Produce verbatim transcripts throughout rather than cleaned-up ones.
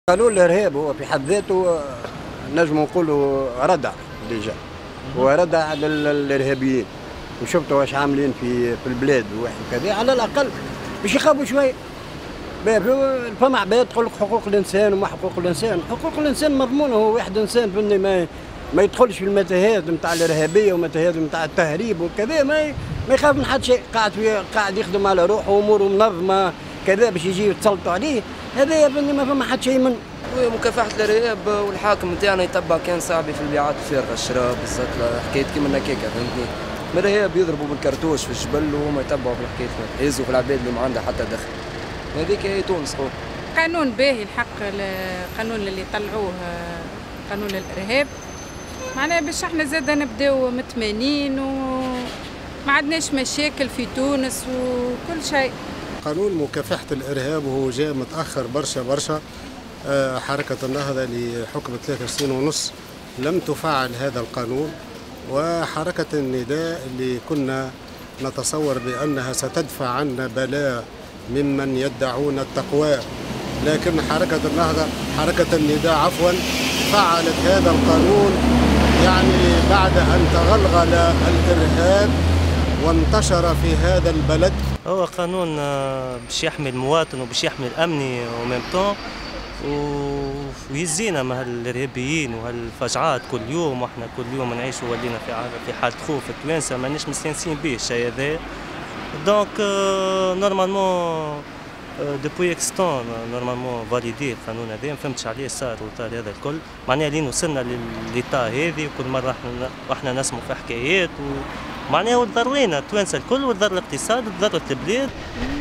قانون الارهاب هو في حد ذاته نجم نقولوا ردع ديجا، هو ردع للارهابيين، وشفتوا واش عاملين في في البلاد وكذا، على الاقل باش يخافوا شويه. فما عباد تقول لك حقوق الانسان وما حقوق الانسان، حقوق الانسان مضمونه، هو واحد انسان فني ما ما يدخلش في المتاهات نتاع الارهابيه ومتاهات نتاع التهريب وكذا، ما ما يخاف من حد شيء، قاعد قاعد يخدم على روحه واموره منظمه كذا باش يجي يتسلطوا عليه، هذا يا بني ما فما حد شيء منه. ومكافحة الارهاب والحاكم نتاعنا يتبع كان صاحبي في البيعات الفارغه الشراب بالذات حكايه كيما هكاك فهمتني. الارهاب يضربوا بالكرتوش في الجبل وهما يتبعوا في الحكايه يهزوا في العباد اللي ما عندها حتى دخل. هذيك هي تونس. قانون باهي الحق، القانون اللي طلعوه قانون الارهاب معناها باش احنا زاده نبداو متمانين وما عندناش مشاكل في تونس وكل شيء. قانون مكافحة الارهاب وهو جاء متاخر برشا برشا. حركة النهضة اللي حكمت ثلاث سنين ونص لم تفعل هذا القانون، وحركة النداء اللي كنا نتصور بأنها ستدفع عنا بلاء ممن يدعون التقوى، لكن حركة النهضة حركة النداء عفوا فعلت هذا القانون يعني بعد أن تغلغل الإرهاب وانتشر في هذا البلد. هو قانون باش يحمي المواطن وباش يحمي الأمن وميم طون ويزينا مع الارهابيين وهالفجعات كل يوم، واحنا كل يوم نعيشوا ولينا في في حاله خوف التوانسه ماناش مستانسين به الشيء هذا. دونك نورمالمون دوبوي اكستون نورمالمون فاليدي القانون هذا، ما فهمتش عليه صار وطار هذا الكل، معناها لين وصلنا للإيطا هذه وكل مره احنا واحنا نسمعوا في حكايات ومعناها وتضرينا التوانسه الكل وتضر الاقتصاد وتضرت البلاد.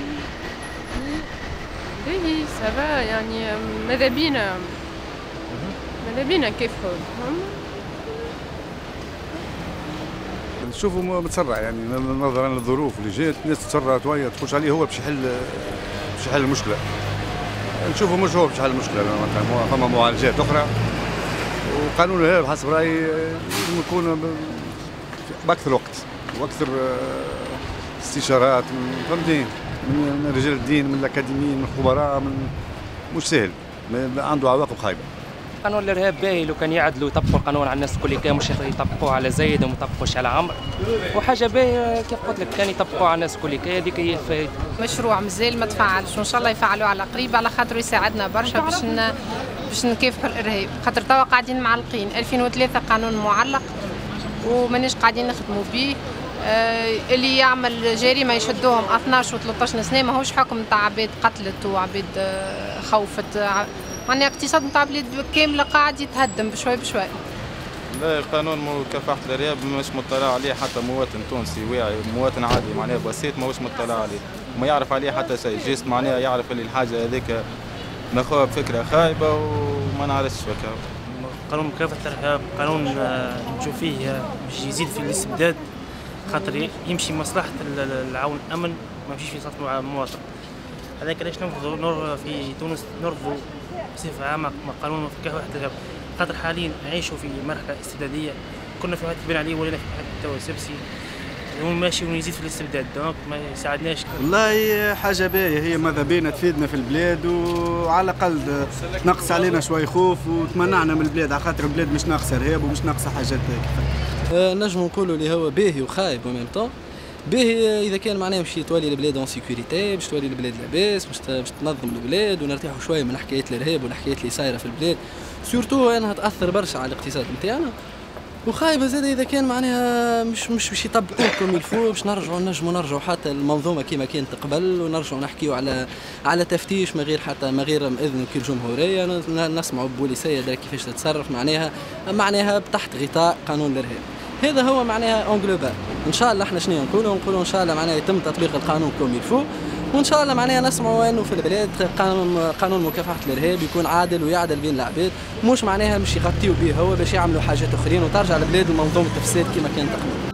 باهي سافا يعني ماذا بينا ماذا بينا كيف نشوفوا متسرع يعني نظرا للظروف اللي جات، الناس تسرعت وهي تخش عليه هو باش يحل باش يحل المشكله. نشوفوا مش هو باش يحل المشكله، فما معالجات اخرى، وقانون الارهاب حسب رايي لازم يكون باكثر وقت واكثر استشارات فهمتني من رجال الدين من الاكاديميين من الخبراء، من مش سهل عنده عواقب خايبه. قانون الارهاب باهي لو كان يعدلوا يطبقوا القانون على الناس الكل كان مش يطبقوه على زايد وما يطبقوش على عمرو، وحاجه باهيه كيف قلت لك كان يطبقوه على الناس الكل كان، هذيك هي الفائده. مشروع مازال ما تفعلش وان شاء الله يفعلوه على قريب على خاطر يساعدنا برشا باش ن... باش نكافحوا الارهاب، خاطر توا قاعدين معلقين. ألفين وثلاثة قانون معلق وماناش قاعدين نخدموا به. آه اللي يعمل جريمه يشدوهم اثناش و ثلاثطاش سنه، ماهوش حكم نتاع عباد قتلت وعباد آه خوفت، معناها اقتصاد نتاع بلاد كامله قاعد يتهدم بشوي بشوي. لا القانون مكافحة الارهاب مش مطلع عليه حتى مواطن تونسي واعي، مواطن عادي معناها بسيط ماهوش مطلع عليه، ما يعرف عليه حتى شيء، جيست معناها يعرف اللي الحاجه هذيك ناخذها بفكره خايبه وما نعرفش وكا. قانون مكافحة الارهاب قانون نشوف فيه باش يزيد في الاستبداد، خاطر يمشي مصلحة العون الأمن ما يمشيش في مصلحة المواطن. هذاك علاش نرفضوا في تونس نرفضوا بصفة عامة قانون مكافحة الارهاب، خاطر حاليا نعيشوا في مرحلة استبدادية، كنا في واحد كبير عليه ولينا في واحد توا سبسي وماشي ونزيد في الاستبداد، دونك ما يساعدناش. والله حاجة باهية هي ماذا بينا تفيدنا في البلاد، وعلى الأقل تنقص علينا شوي خوف وتمنعنا من البلاد، على خاطر البلاد مش ناقصة إرهاب ومش ناقصة حاجات هيك. نجم نقولوا اللي هو باهي وخايب وميم طون. باهي اذا كان معناها باش تولي البلاد اون سيكوريتي، باش تولي البلاد لاباس، باش باش تنظم البلاد ونرتاحوا شويه من حكايات الارهاب والحكايات اللي صايره في البلاد، سورتو انها تاثر برشا على الاقتصاد نتاعنا. وخايبه زاد اذا كان معناها مش مش باش يطبقوه كوم الفو، باش نرجعوا نجموا نرجعوا حتى المنظومه كما كانت قبل، ونرجعوا نحكيوا على على تفتيش من غير حتى من غير اذن كل جمهوريه، نسمعوا بوليسيه دار كيفاش تتصرف معناها معناها تحت غطاء قانون الارهاب. هذا هو معناها اون جلوبال. ان شاء الله احنا شنو نقولوا نقولوا ان شاء الله معناها يتم تطبيق القانون كوم يلفو، وان شاء الله معناها نسمعوا انه في البلاد قانون قانون مكافحه الارهاب يكون عادل ويعدل بين العباد، مش معناها مش يغطيوا به هو باش يعملوا حاجات اخرين وترجع البلاد لمنظومه الفساد كما كانت قبل.